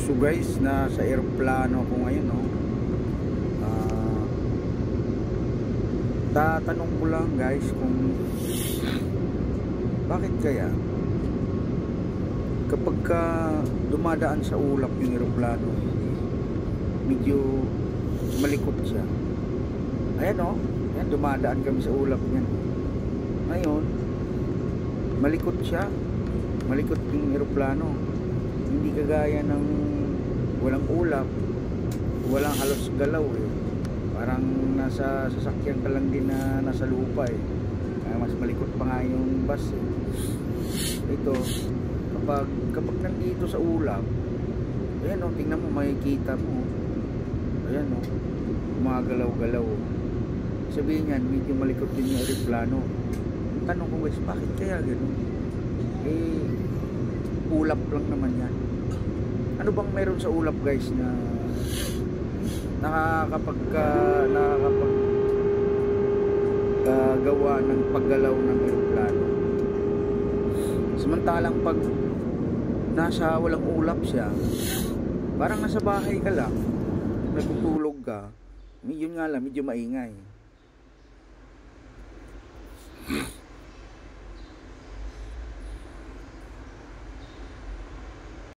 So guys, nasa aeroplano ko ngayon, no? Tatanong ko lang guys kung bakit kaya kapag dumadaan sa ulap yung aeroplano, medyo malikot siya. Ayan, no? Ayan, dumadaan kami sa ulap niyan. Ngayon, malikot siya. Malikot yung aeroplano. Hindi kagaya ng walang ulap, walang halos galaw eh. Parang nasa sasakyan ka lang din na nasa lupa eh. Mas malikot pa nga yung bus eh. Ito, kapag nandito sa ulap, ayan o, tingnan mo, makikita mo. Ayan o, mga galaw-galaw. Sabihin yan, medyo malikot din yung aeroplano. Tanong ko guys, bakit kaya gano'n? Eh, ulap lang naman yan. Ano bang meron sa ulap guys na gawa ng paggalaw ng aeroplano? Samantalang pag nasa walang ulap siya, parang nasa bahay ka lang, nagtutulog ka, yun nga lang, medyo maingay.